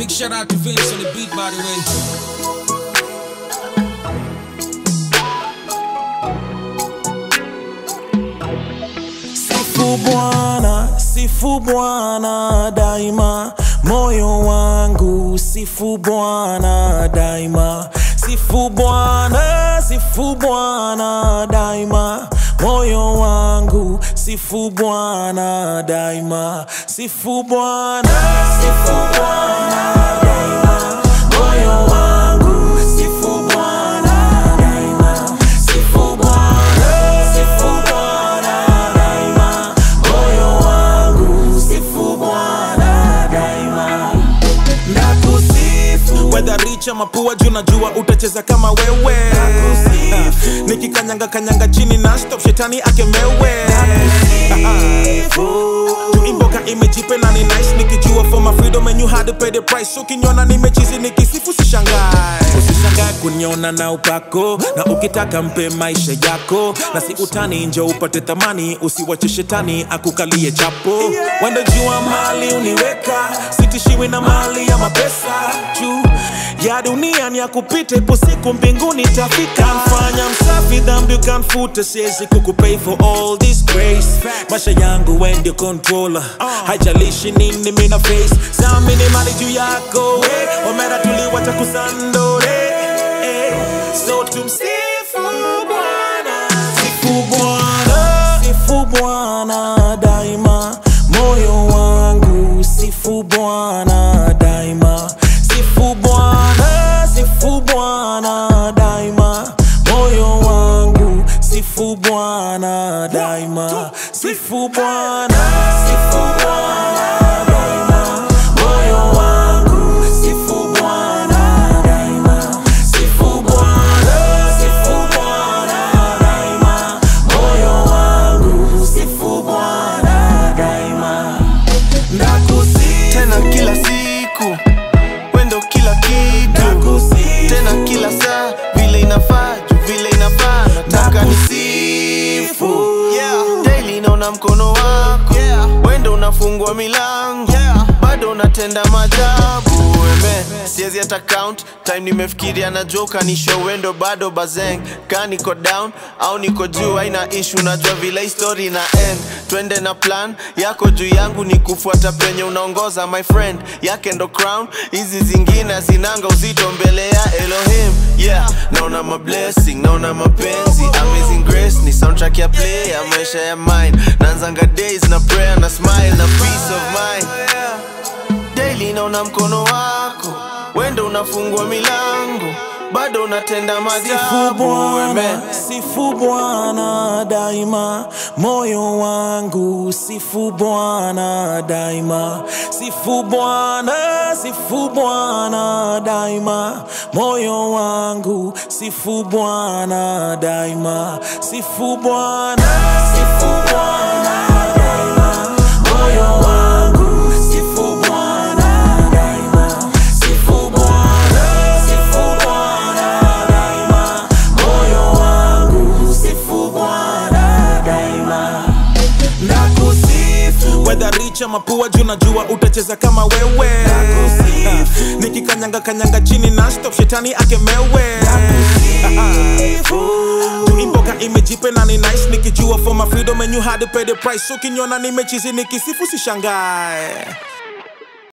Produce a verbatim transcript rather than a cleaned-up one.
Big shout out to Vince on the beat, by the way. Sifu Bwana, sifu Bwana daima, moyo wangu sifu Bwana daima. Sifu Bwana, sifu Bwana daima, moyo wangu sifu Bwana daima. Sifu Bwana, sifu Bwana daima, moyo wangu sifu Bwana daima. Sifu Bwana, sifu Bwana daima, moyo wangu sifu Bwana daima. Nakusifu whether rich ama poor, juu najua utacheza kama wewe. uh, Nikikanyanga kanyanga chini na stop shetani akemewe. Tuimboka imejipe na ni nice, nikijua for my freedom and you had to pay the price. Ukiniona nimechizi nikisifu sishangae. Usishangae kuniona na upako, na ukitaka mpe maisha yako, na si utani nje upate thamani, usiwache shetani akukalie chapo. Wenda jua mali uniweka, sitishiwi na mali ya mapesa. Juu ya dunia ni ya kupita, ipo siku mbinguni tafika. Mfanya msafi dhambi ukanfuta, siwezi kukupay for all this grace. Maisha yangu when you controller, haijalishi nini mina face. Samini mali juu yako, eh, omera tuliwacha kusandore, eh. So tumsifu Bwana, sifu Bwana, sifu Bwana daima, moyo wangu sifu Bwana daima. Sifu Bwana, sifu Bwana daima, moyo wangu sifu Bwana daima. Sifu Bwana, sifu Bwana daima, moyo wangu sifu Bwana daima. Sifu Bwana, sifu Bwana daima, moyo wangu sifu Bwana daima. Nakusifu tena kila siku, wendo kila kitu. Nakusifu tena kila saa, vile inafaa, juu vile inafaa. Nataka nisifu, yeah. Daily naona mkono wako, yeah. Wendo unafungua milango, yeah. Bado unatenda majabu, amen. Siezi hata count, time nimefikiria na joka ni show. Wendo bado bazeng, ka niko down au niko juu, haina issue. Najua vile story na end, twende na plan yako juu yangu ni kufuata penye unaongoza. My friend yake ndo crown, hizi zingine zinanga uzito mbele ya Elohim, yeah. Naona ma blessing, naona mapenzi, amazing grace ni soundtrack ya play ya maisha ya mine. Naanzanga days na prayer na smile na peace of mind. Daily naona mkono wako, wendo unafungua milango, bado unatenda majabu, amen. Sifu Bwana daima, moyo wangu sifu Bwana daima. Sifu Bwana, sifu Bwana daima, moyo wangu sifu Bwana daima. Sifu Bwana, sifu Bwana daima, moyo wangu sifu Bwana daima. Sifu Bwana, sifu Bwana daima, moyo wangu sifu Bwana daima. Nakusifu whether rich ama poor, juu najua utacheza kama wewe. uh, Nikikanyanga kanyanga chini na stop shetani akemewe. Tuimboka imejipe na ni nice, nikijua for my freedom and you had to pay the price. Ukiniona nimechizi nikisifu sishangae.